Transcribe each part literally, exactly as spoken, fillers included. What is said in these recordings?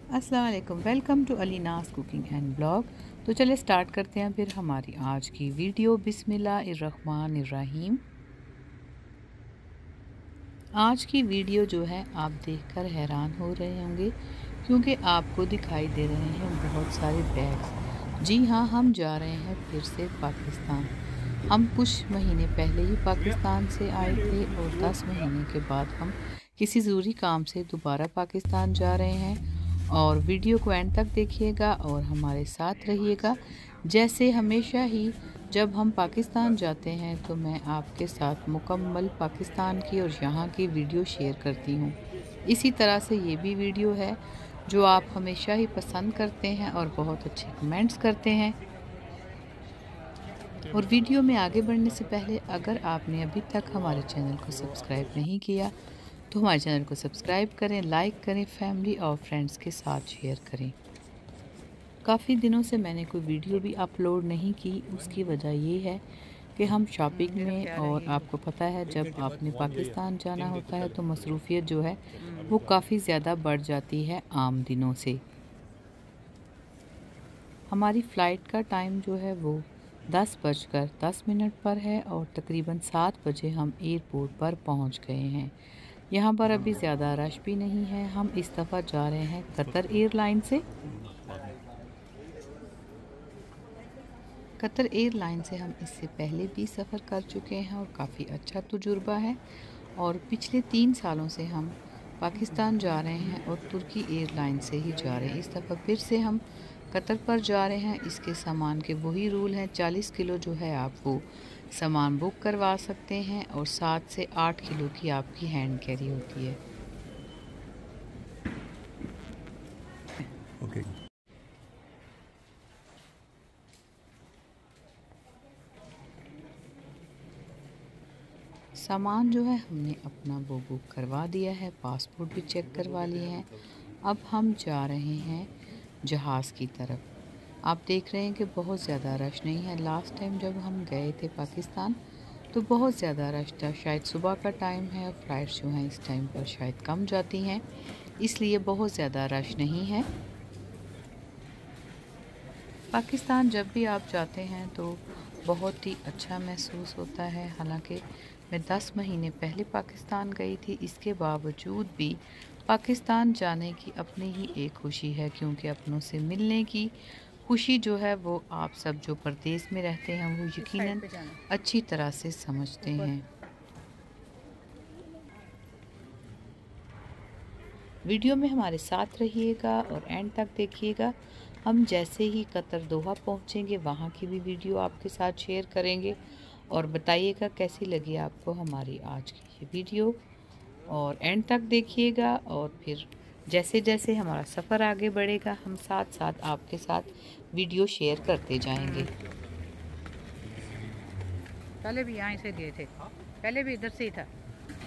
अस्सलाम वालेकुम, welcome to Alina's cooking and blog. तो चले स्टार्ट करते हैं फिर हमारी आज की वीडियो। बिस्मिल्लाहिर्रहमानिर्रहीम। आज की वीडियो जो है आप देखकर हैरान हो रहे होंगे क्योंकि आपको दिखाई दे रहे हैं बहुत सारे बैग्स। जी हाँ, हम जा रहे हैं फिर से पाकिस्तान। हम कुछ महीने पहले ही पाकिस्तान से आए थे और दस महीने के बाद हम किसी ज़रूरी काम से दोबारा पाकिस्तान जा रहे हैं। और वीडियो को एंड तक देखिएगा और हमारे साथ रहिएगा। जैसे हमेशा ही जब हम पाकिस्तान जाते हैं तो मैं आपके साथ मुकम्मल पाकिस्तान की और यहाँ की वीडियो शेयर करती हूँ। इसी तरह से ये भी वीडियो है जो आप हमेशा ही पसंद करते हैं और बहुत अच्छे कमेंट्स करते हैं। और वीडियो में आगे बढ़ने से पहले अगर आपने अभी तक हमारे चैनल को सब्सक्राइब नहीं किया तो हमारे चैनल को सब्सक्राइब करें, लाइक करें, फैमिली और फ्रेंड्स के साथ शेयर करें। काफ़ी दिनों से मैंने कोई वीडियो भी अपलोड नहीं की, उसकी वजह ये है कि हम शॉपिंग में, और आपको पता है जब आपने पाकिस्तान जाना होता है तो मसरूफियत जो है वो काफ़ी ज़्यादा बढ़ जाती है आम दिनों से। हमारी फ़्लाइट का टाइम जो है वो दस बजकर दस मिनट पर है और तकरीबन सात बजे हम एयरपोर्ट पर पहुंच गए हैं। यहाँ पर अभी ज़्यादा रश भी नहीं है। हम इस दफ़ा जा रहे हैं कतर एयरलाइन से। कतर एयरलाइन से हम इससे पहले भी सफ़र कर चुके हैं और काफ़ी अच्छा तजुर्बा है। और पिछले तीन सालों से हम पाकिस्तान जा रहे हैं और तुर्की एयरलाइन से ही जा रहे हैं। इस दफ़ा फिर से हम कतर पर जा रहे हैं। इसके सामान के वही रूल हैं, चालीस किलो जो है आप वो सामान बुक करवा सकते हैं और सात से आठ किलो की आपकी हैंड कैरी होती है। ओके। सामान जो है हमने अपना वो बुक करवा दिया है, पासपोर्ट भी चेक करवा लिए हैं। अब हम जा रहे हैं जहाज़ की तरफ। आप देख रहे हैं कि बहुत ज़्यादा रश नहीं है। लास्ट टाइम जब हम गए थे पाकिस्तान तो बहुत ज़्यादा रश था। शायद सुबह का टाइम है और फ्लाइट्स जो हैं इस टाइम पर शायद कम जाती हैं, इसलिए बहुत ज़्यादा रश नहीं है। पाकिस्तान जब भी आप जाते हैं तो बहुत ही अच्छा महसूस होता है। हालांकि मैं दस महीने पहले पाकिस्तान गई थी, इसके बावजूद भी पाकिस्तान जाने की अपनी ही एक खुशी है क्योंकि अपनों से मिलने की खुशी जो है वो आप सब जो परदेश में रहते हैं वो यकीनन अच्छी तरह से समझते हैं। वीडियो में हमारे साथ रहिएगा और एंड तक देखिएगा। हम जैसे ही कतर दोहा पहुंचेंगे वहां की भी वीडियो आपके साथ शेयर करेंगे और बताइएगा कैसी लगी आपको हमारी आज की ये वीडियो। और एंड तक देखिएगा और फिर जैसे जैसे हमारा सफ़र आगे बढ़ेगा हम साथ साथ आपके साथ वीडियो शेयर करते जाएंगे। पहले भी यहाँ से गए थे, पहले भी इधर से ही था।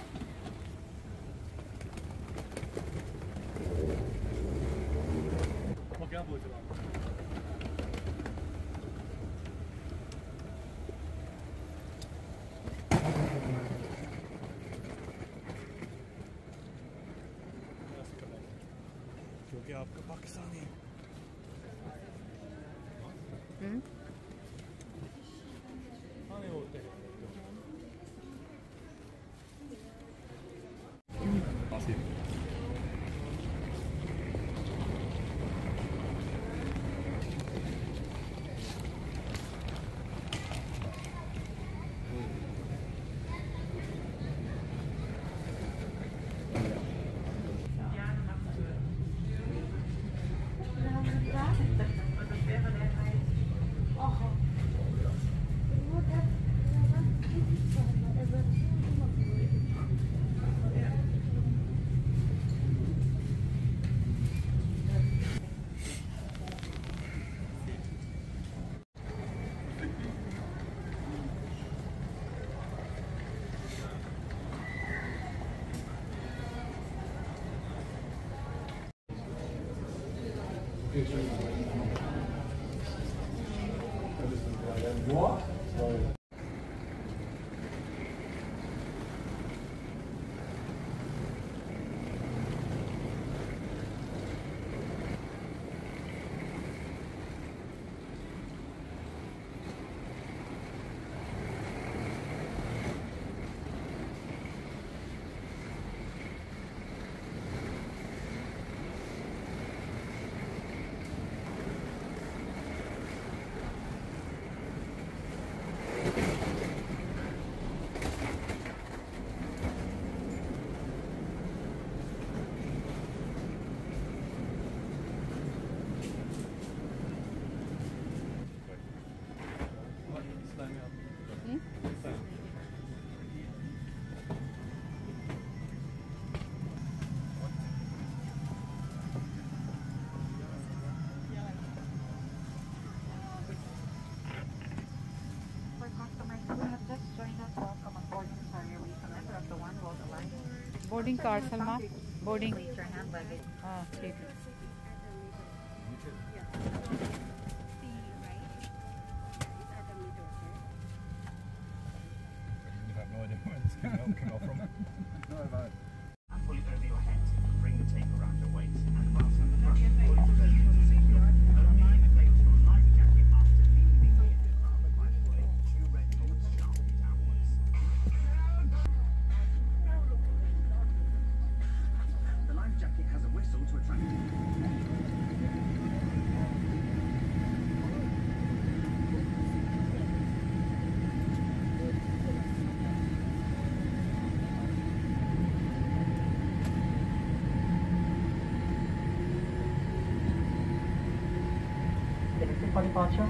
वो क्या पूछ रहा हूँ? क्योंकि आपका पाकिस्तानी हम्म हाँ नहीं होते हैं। What? Boarding card Salma, boarding. हाँ ठीक है। And pull it over your head. Bring the tape around your waist and fasten the front. Pull it close to the seatbelt. Only inflate your life jacket after leaving the aircraft by pulling two red cords sharply downwards. The life jacket has a whistle to attract. For departure.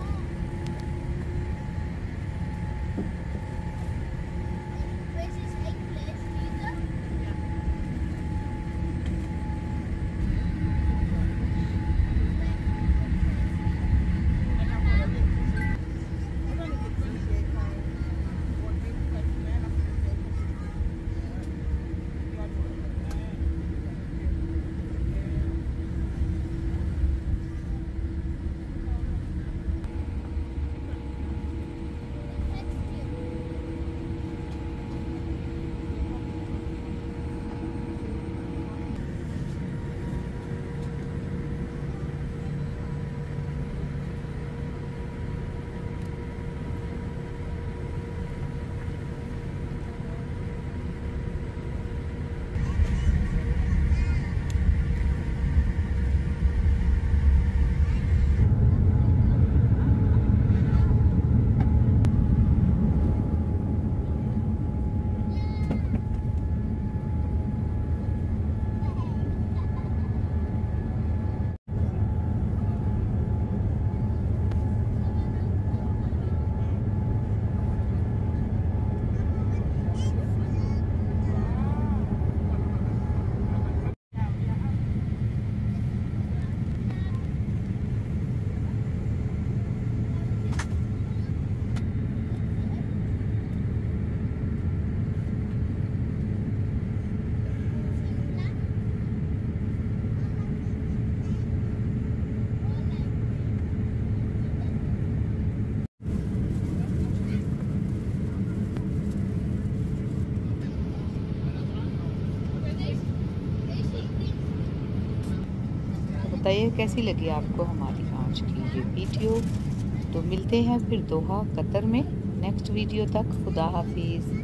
बताइए कैसी लगी आपको हमारी आज की ये video. तो मिलते हैं फिर दोहा कतर में नेक्स्ट वीडियो तक। खुदा हाफिज़।